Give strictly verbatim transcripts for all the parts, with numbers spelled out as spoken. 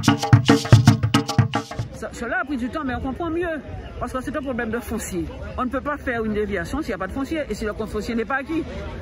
Ça, cela a pris du temps, mais on comprend mieux. Parce que c'est un problème de foncier. On ne peut pas faire une déviation s'il n'y a pas de foncier et si le compte foncier n'est pas acquis.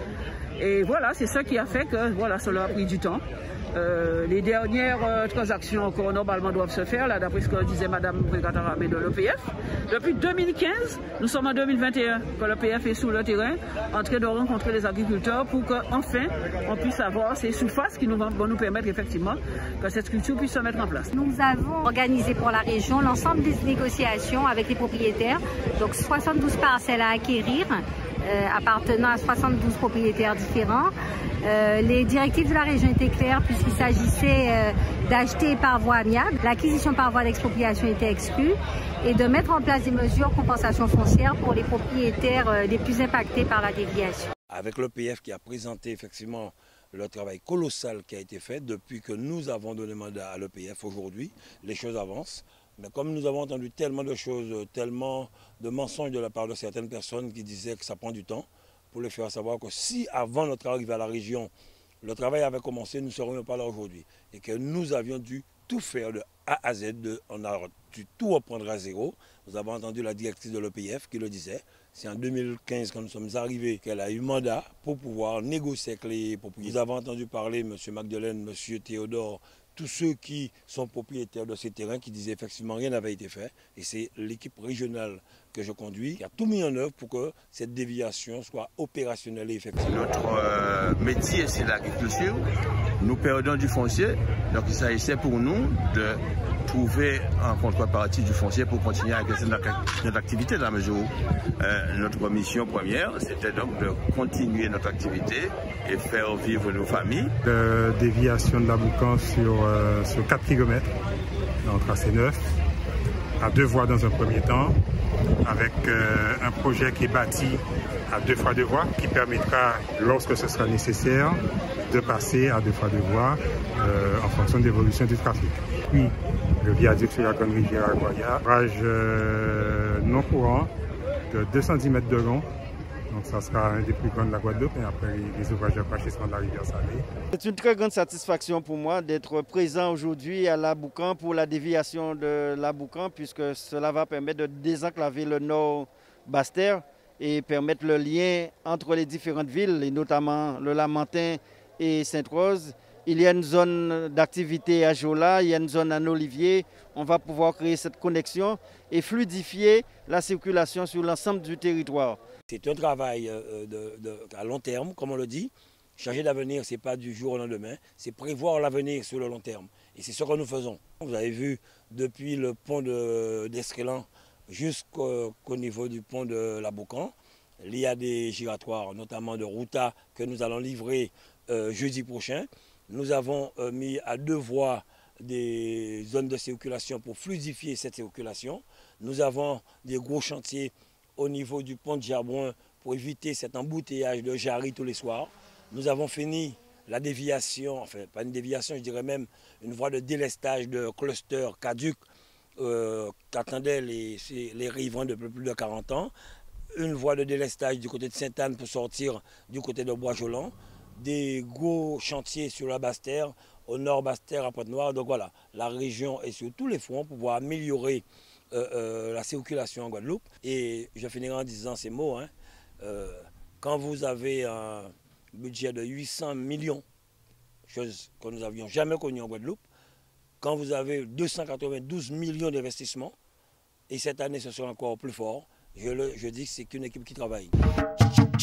Et voilà, c'est ça qui a fait que voilà, cela a pris du temps. Euh, les dernières euh, transactions encore normalement doivent se faire, là, d'après ce que disait Mme Prégatarame de l'E P F. Depuis deux mille quinze, nous sommes en deux mille vingt et un, que l'E P F est sur le terrain, en train de rencontrer les agriculteurs pour qu'enfin on puisse avoir ces surfaces qui nous vont, vont nous permettre effectivement que cette structure puisse se mettre en place. Nous avons organisé pour la région l'ensemble des négociations avec les propriétaires, donc soixante-douze parcelles à acquérir. Euh, appartenant à soixante-douze propriétaires différents. Euh, les directives de la région étaient claires puisqu'il s'agissait euh, d'acheter par voie amiable. L'acquisition par voie d'expropriation était exclue et de mettre en place des mesures de compensation foncière pour les propriétaires euh, les plus impactés par la déviation. Avec l'E P F qui a présenté effectivement le travail colossal qui a été fait depuis que nous avons donné mandat à l'E P F aujourd'hui, les choses avancent. Mais comme nous avons entendu tellement de choses, tellement de mensonges de la part de certaines personnes qui disaient que ça prend du temps, pour les faire savoir que si avant notre arrivée à la région, le travail avait commencé, nous ne serions pas là aujourd'hui. Et que nous avions dû tout faire de A à Z, de, on a dû tout reprendre à zéro. Nous avons entendu la directrice de l'E P F qui le disait. C'est en deux mille quinze, quand nous sommes arrivés, qu'elle a eu mandat pour pouvoir négocier avec les propriétaires. Nous avons entendu parler M. Magdeleine, M. Théodore, tous ceux qui sont propriétaires de ces terrains qui disaient effectivement rien n'avait été fait. Et c'est l'équipe régionale que je conduis qui a tout mis en œuvre pour que cette déviation soit opérationnelle et effective. Notre euh, métier, c'est l'agriculture. Nous perdons du foncier. Donc il s'agissait pour nous de trouver en contrepartie du foncier pour continuer à exercer notre activité dans la mesure où euh, notre mission première, c'était donc de continuer notre activité et faire vivre nos familles. De déviation de la Boucan sur, euh, sur quatre kilomètres, dans le tracé neuf, à deux voies dans un premier temps, avec euh, un projet qui est bâti à deux fois deux voies, qui permettra, lorsque ce sera nécessaire, de passer à deux fois deux voies euh, en fonction de l'évolution du trafic. Puis, le viaduc sur la grande rivière Aguaya, ouvrage euh, non courant de deux cent dix mètres de long. Donc ça sera un des plus grands de la Guadeloupe et après les ouvrages de franchissement de la rivière Salée. C'est une très grande satisfaction pour moi d'être présent aujourd'hui à La Boucan pour la déviation de La Boucan puisque cela va permettre de désenclaver le nord Basse-Terre et permettre le lien entre les différentes villes et notamment le Lamentin et Sainte-Rose. Il y a une zone d'activité à Jola, il y a une zone à Olivier. On va pouvoir créer cette connexion et fluidifier la circulation sur l'ensemble du territoire. C'est un travail de, de, à long terme, comme on le dit. Changer d'avenir, ce n'est pas du jour au lendemain, c'est prévoir l'avenir sur le long terme. Et c'est ce que nous faisons. Vous avez vu, depuis le pont d'Escrélan jusqu'au niveau du pont de La Boucan, il y a des giratoires, notamment de Routa, que nous allons livrer euh, jeudi prochain. Nous avons euh, mis à deux voies des zones de circulation pour fluidifier cette circulation. Nous avons des gros chantiers au niveau du pont de Gerbrun pour éviter cet embouteillage de Jarry tous les soirs. Nous avons fini la déviation, enfin pas une déviation, je dirais même une voie de délestage de cluster caduc euh, qu'attendaient les, les riverains depuis plus de quarante ans. Une voie de délestage du côté de Sainte-Anne pour sortir du côté de Bois-Jolant. Des gros chantiers sur la Basse-Terre, au nord Basse-Terre, à Pointe-Noire. Donc voilà, la région est sur tous les fronts pour pouvoir améliorer euh, euh, la circulation en Guadeloupe. Et je finirai en disant ces mots. Hein, euh, quand vous avez un budget de huit cents millions, chose que nous n'avions jamais connue en Guadeloupe, quand vous avez deux cent quatre-vingt-douze millions d'investissements, et cette année ce sera encore plus fort, je, le, je dis que c'est qu'une équipe qui travaille.